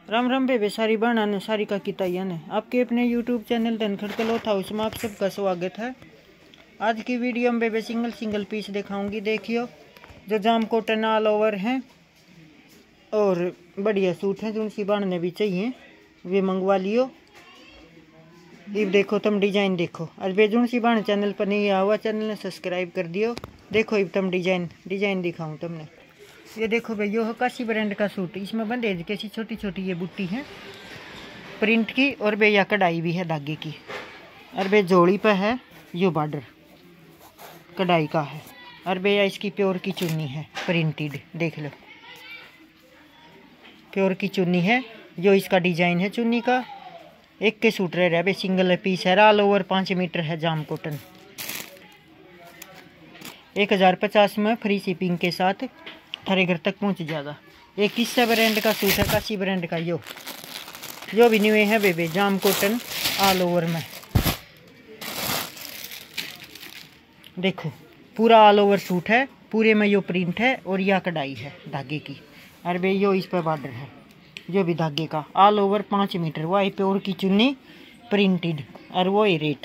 राम राम बेबे सारी बहना ने सारी का किताइया ने आपके अपने YouTube channel Dhankhar cloth house में आप सबका स्वागत है। आज की वीडियो में बेबे सिंगल पीस दिखाऊंगी। देखियो जो जाम कॉटन ऑल ओवर हैं और बढ़िया सूट हैं जो उनकी बांधने भी चाहिए वे मंगवा लियो। ये देखो तुम डिजाइन देखो। आज बेजुन सी बाण चैनल पर नहीं आया हुआ चैनल ने सब्सक्राइब कर दियो। देखो ये तुम डिजाइन दिखाऊं तुमने। ये देखो भाई यो है काशी ब्रांड का सूट। इसमें बंदेज कैसी छोटी छोटी ये बुट्टी है प्रिंट की और भैया कढ़ाई भी है धागे की। और भैया जोड़ी पे है यो बॉर्डर कढ़ाई का है। और भैया इसकी प्योर की चुन्नी है प्रिंटेड। देख लो प्योर की चुन्नी है। जो इसका डिजाइन है चुन्नी का एक के सूट रह रहा है। सिंगल पीस है ऑल ओवर 5 मीटर है जाम कॉटन। 1050 में फ्री शिपिंग के साथ थारे घर तक पहुंच जाएगा। एक किस्सा ब्रांड का सूट है काशी ब्रांड का। जो भी न्यू है बेबे जाम कॉटन ऑल ओवर में। देखो पूरा ऑल ओवर सूट है पूरे में यो प्रिंट है और यह कढ़ाई है धागे की। और बे यो इस पर बॉर्डर है जो भी धागे का ऑल ओवर 5 मीटर। वही प्योर की चुन्नी प्रिंटेड और वो ही रेट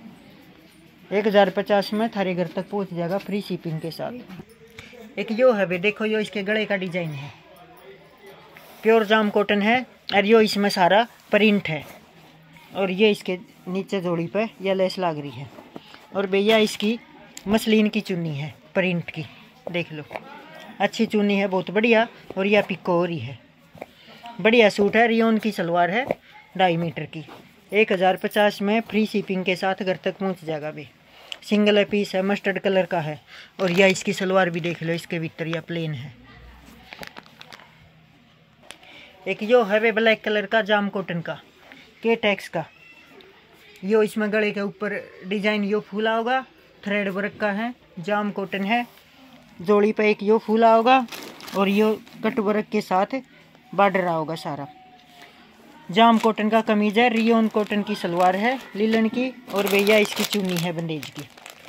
1050 में थारे घर तक पहुंच जाएगा फ्री शिपिंग के साथ। एक यो है बे देखो यो इसके गले का डिजाइन है प्योर जाम कॉटन है और यो इसमें सारा प्रिंट है। और ये इसके नीचे जोड़ी पे यह लेस लग रही है। और भैया इसकी मसलिन की चुन्नी है प्रिंट की। देख लो अच्छी चुन्नी है बहुत बढ़िया। और यह पिको हो रही है बढ़िया सूट है। रियोन की सलवार है 2.5 मीटर की 1050 में फ्री शिपिंग के साथ घर तक पहुंच जाएगा बे। सिंगल पीस है मस्टर्ड कलर का है। और यह इसकी सलवार भी देख लो इसके भीतर यह प्लेन है। एक यो है वे ब्लैक कलर का जाम कॉटन का के टैक्स का। यो इसमें गले के ऊपर डिजाइन यो फूला होगा थ्रेड वर्क का है जाम कॉटन है। जोड़ी पे एक यो फूला होगा और यो कट वर्क के साथ बॉर्डर होगा सारा। जाम कॉटन का कमीज है। रियोन कॉटन की सलवार है लिलन की। और भैया इसकी चुन्नी है बंदेज की।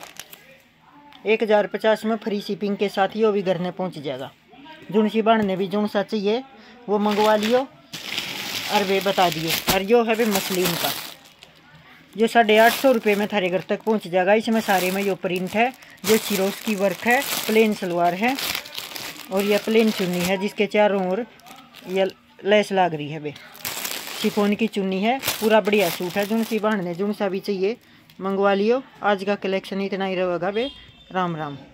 1050 में फ्री शिपिंग के साथ यो भी घर में पहुंच जाएगा। जुन सी बांधने भी जुन सा चाहिए वो मंगवा लियो और वे बता दियो। और यो है वे मसलिन का जो 850 रुपये में थारे घर तक पहुंच जाएगा। इसमें सारे में यो प्रिंट है जो सिरोस की वर्क है प्लेन सलवार है। और यह प्लेन चुन्नी है जिसके चारों ओर यह लेस लग रही है बे। शिफॉन की चुन्नी है पूरा बढ़िया सूट है। जुन सी बांधने जुन सा भी चाहिए मंगवा लियो। आज का कलेक्शन इतना ही रहेगा बे। राम राम।